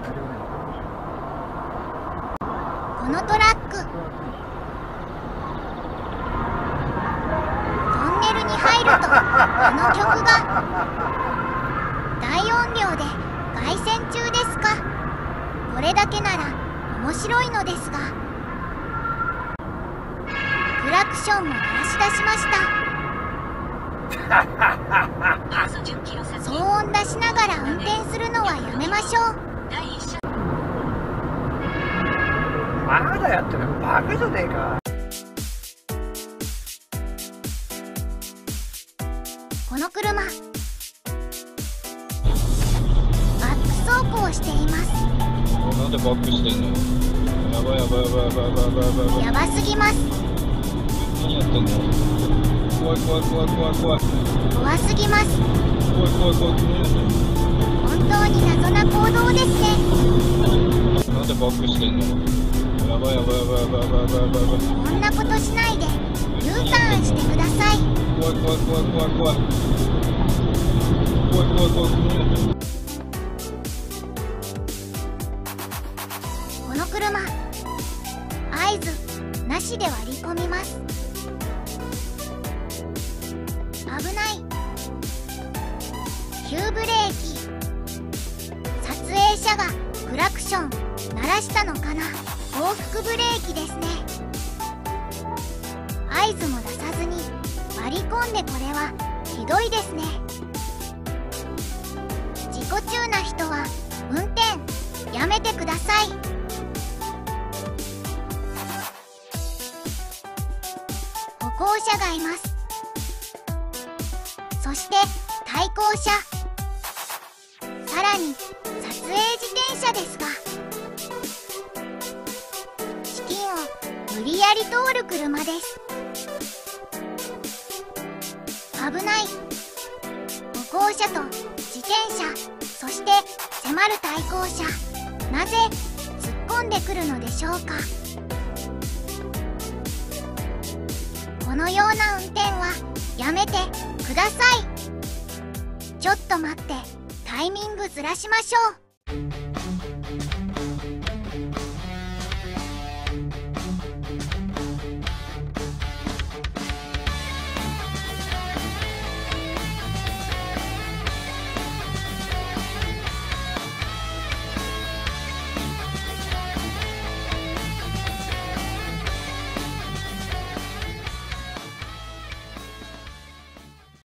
このトラック、トンネルに入るとこの曲が。大音量で凱旋中ですか。これだけなら面白いのですが、クラクションも鳴らし出しました。騒音出しながら運転するのはやめましょう。 まだやってる。バカじゃねえか。 この車、バック走行しています。 なんでバックしてんの。やばいやばいやばいやばいやばいやばいやばい。 やばすぎます。 何やってんの。怖い怖い怖い怖い怖い。 怖すぎます。 怖い怖い怖い。 本当に謎な行動ですね。 なんでバックしてんの。やばいやばいやばいやばいやばいやばいやばい。 こんなことしないで U ターンしてください。 怖い怖い怖い怖い怖い。怖い怖い怖い。 この車、合図なしで割り込みます。危ない。急ブレーキ。撮影者がクラクション鳴らしたのかな。報復ブレーキですね。合図も出さずに割り込んで、これはひどいですね。事故中な人は運転やめてください。歩行者がいます。そして対向車、さらに撮影自転車ですが、チキンを無理やり通る車です。危ない。歩行者と自転車、そして迫る対向車、なぜ突っ込んでくるのでしょうか。このような運転はやめてください。ちょっと待って、タイミングずらしましょう。